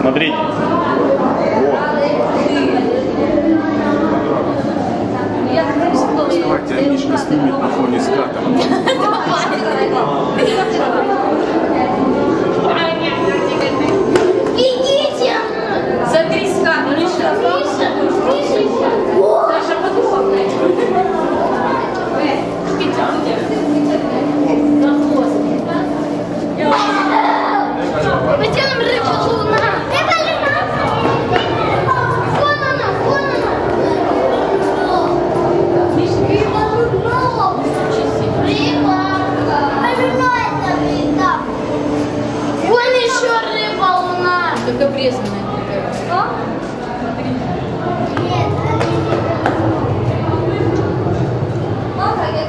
Смотрите. Давайте Анишка снимет на фоне ската. Идите! Смотри, скат, Миша. Даже подходный. Пойдем рыба луна. Рыба луна. Вон она, вон она. Рыба луна. Рыба. Луна это рыба. Вон еще рыба луна. Как обрезанная. Что? Нет. Мама, я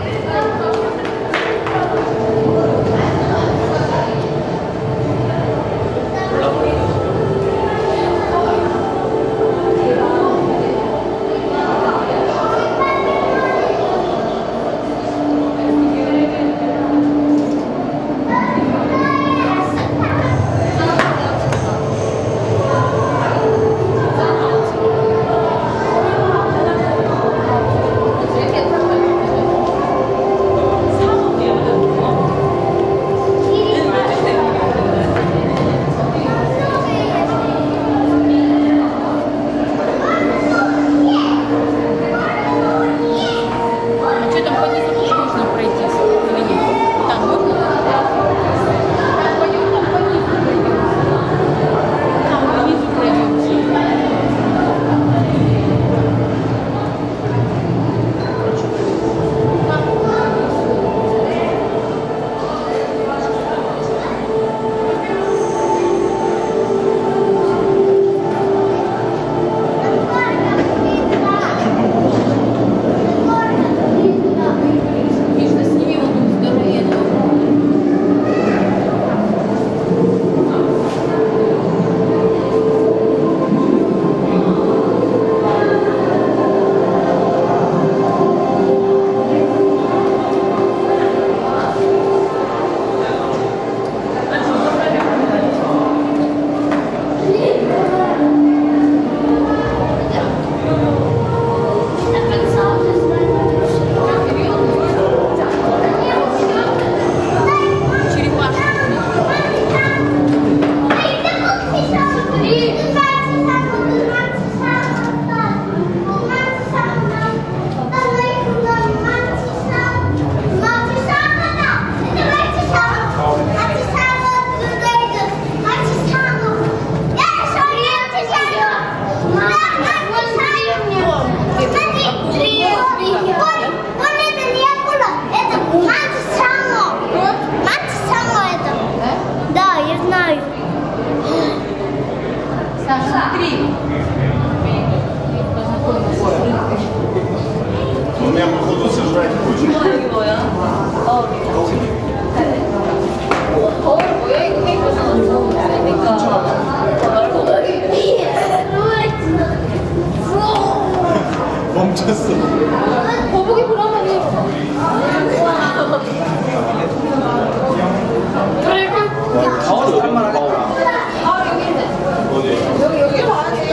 멈췄어. 거북이 보라면이. 가오리 얼마나 가오리? 아 여기 있네. 어디? 여기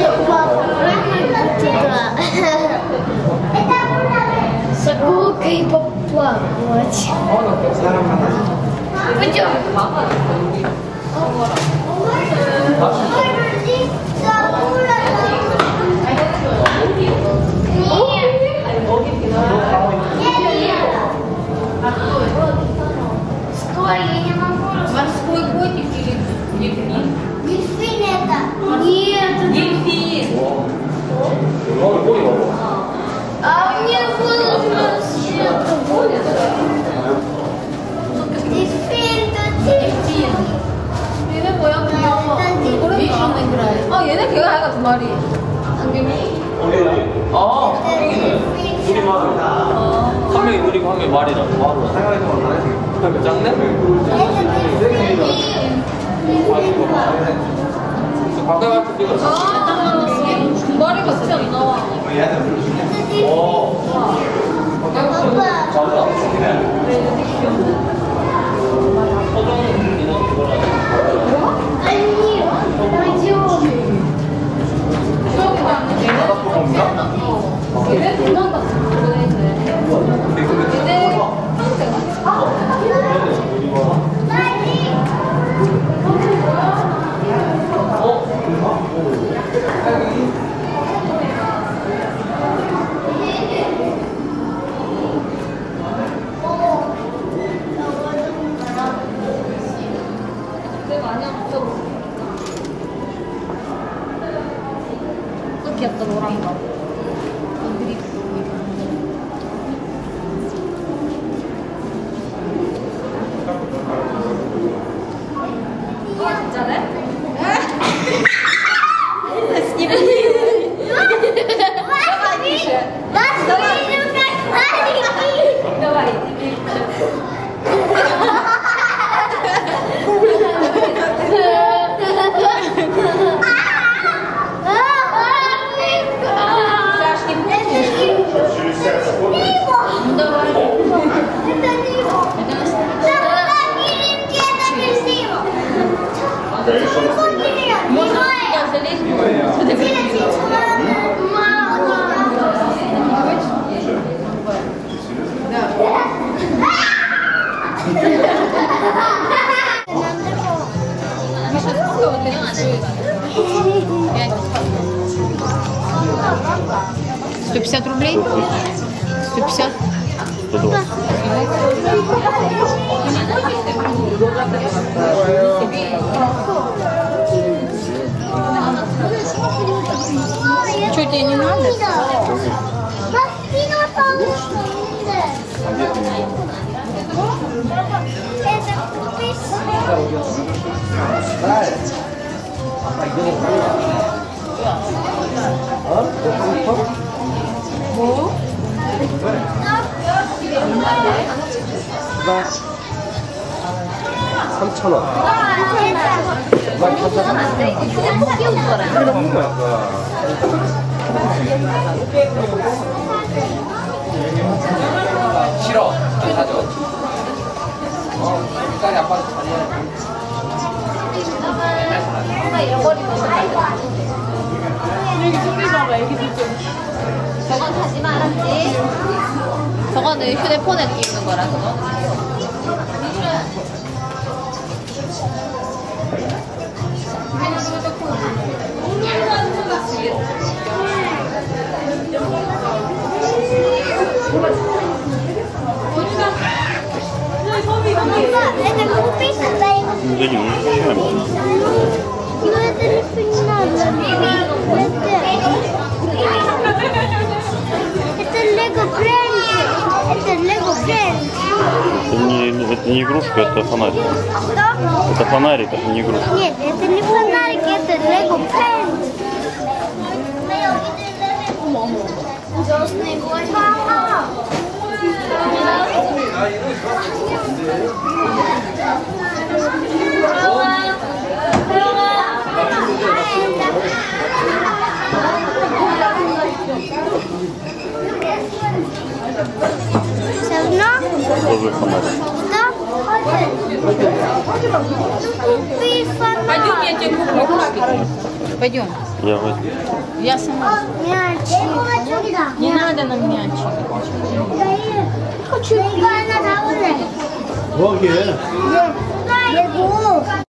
Соколкой поплакать. 사람 만나자. пойдем. Стой, я не могу. Морской котик или дельфин? Дельфин это. Нет. Дельфин. А мне было Дельфин, это дельфин. 얘네 뭐야? 귀여워. 리시는 играет. 아 얘네 걔가 아이가 두 마리. 안경이. 어디? 아, 한명이네. 둘이 말이. 한 명이 둘이고 한 명이 말이라. 바로. 생각이 좀 다르지. 작네? 가까이 와서 찍었어. 아, 두 마리가 진짜 안 나와. 잘한다. 서정은 이거라. Они, пойдем. 귀엽다, 노란 거. $150 рублей? 150? 120. Что, тебе не надо? 뭐? 3,000원. 싫어. 안 사줘. 일단이 아빠한테 저건 사지 말았지. 저거는 휴대폰에 띄우는 거라서. 근데 이거 이거 애들이 Это Lego Friends. Это Lego Friends. Это не игрушка, это фонарик. Что? Это фонарик, это не игрушка. Нет, это не фонарик, это Lego Friends. Звездный город. Все равно? Тоже фонарик. Да? Купи фонарик. Пойдем, я тебе куплю игрушки. Пойдем. Я возьму. Я сама. Мячик. Не надо нам мячик. Хочу. Иго она довольна. 거기에 Лего.